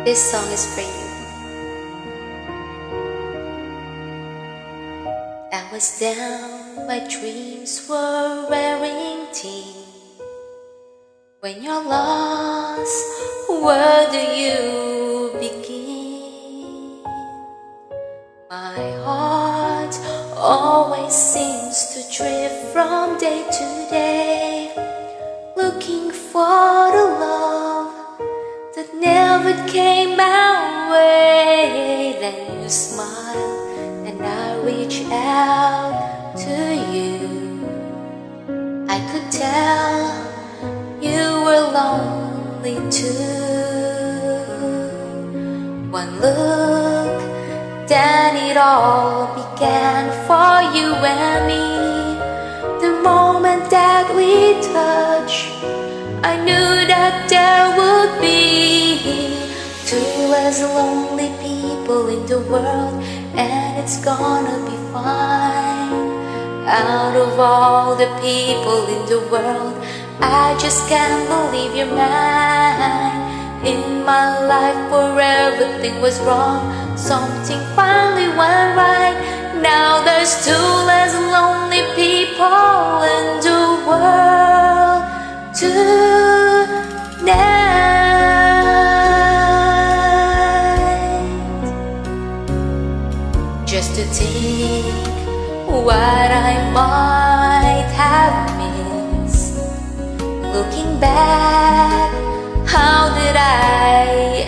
This song is for you. I was down, my dreams were wearing thin. When you're lost, where do you begin? My heart always seems to drift from day to day, looking for the love that never came my way. Then you smile and I reach out to you. I could tell you were lonely too. One look, then it all began for you and me. The moment that we touched, I knew that there would be two less lonely people in the world, and it's gonna be fine. Out of all the people in the world, I just can't believe you're mine. In my life where everything was wrong, something finally went right. Now there's two less lonely people in the world tonight. Just to think what I might have missed. Looking back, how did I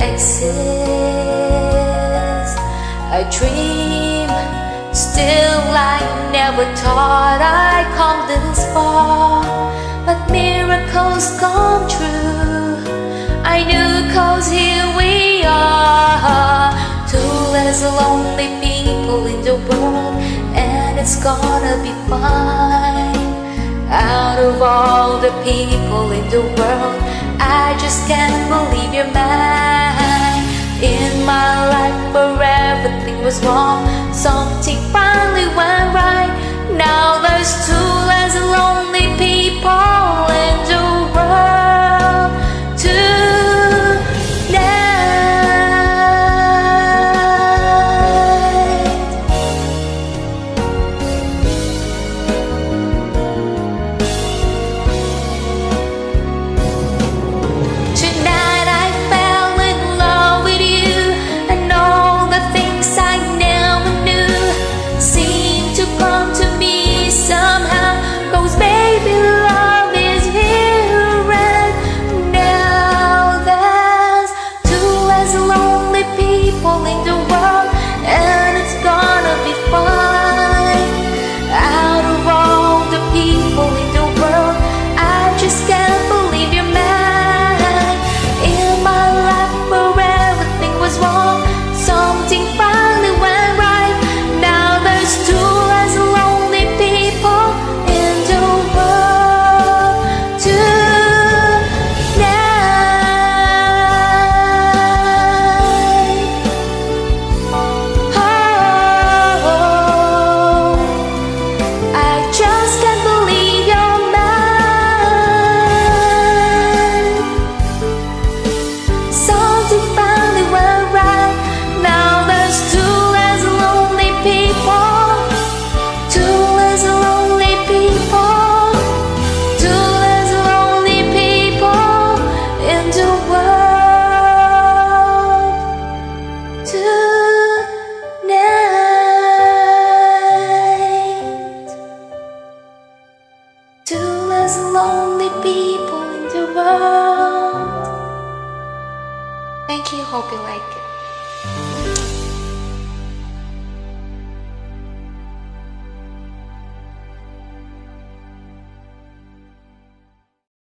exist? A dream, still I never thought I'd come this far. But miracles come true, I knew, 'cause here we are. Two less lonely people in the world, and it's gonna be fine. Out of all the people in the world, I just can't believe you're mine. In my life where everything was wrong, something finally went right. Now there's two less lonely people in the world tonight. Tonight I fell in love with you, and all the things I never knew seem to come to me somehow. 'Cause baby, love is here, and now there's two less lonely people in the world, and it's gonna be fine. Out of all the people in the world, I just can't believe you're mine. In my life where everything was wrong, something finally went right. Now there's two less lonely people in the world tonight. Oh, I just can't believe you're mine. Something finally went right. Now there's two less lonely people. Two less lonely people. Two less lonely people in the world tonight. Two less lonely people in the world. Thank you, hope you like it.